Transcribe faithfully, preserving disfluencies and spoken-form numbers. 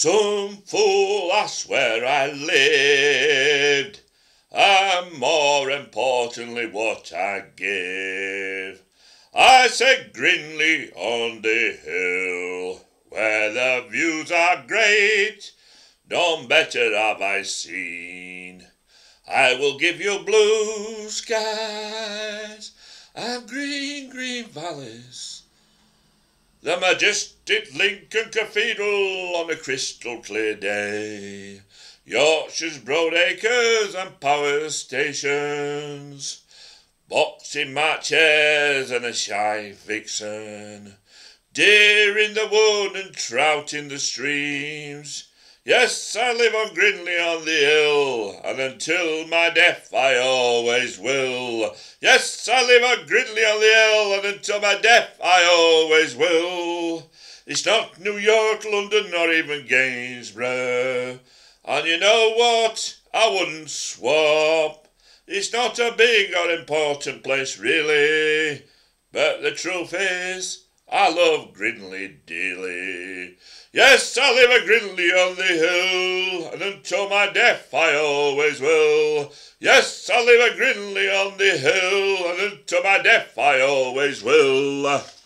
Some fool asked where I lived, and more importantly what I give. I said Grindley on the Hill, where the views are great, none better have I seen. I will give you blue skies and green, green valleys, the majestic Lincoln Cathedral on a crystal clear day, Yorkshire's broad acres and power stations, boxing matches and a shy vixen, deer in the wood and trout in the streams. Yes, I live on Grindley on the Hill, and until my death I always will. Yes, I live on Grindley on the Hill, and until my death I always will. It's not New York, London, or even Gainsborough, and you know what? I wouldn't swap. It's not a big or important place really, but the truth is, I love Grindley dearly. Yes, I live at Grindley on the Hill, and until my death I always will. Yes, I live at Grindley on the Hill, and until my death I always will.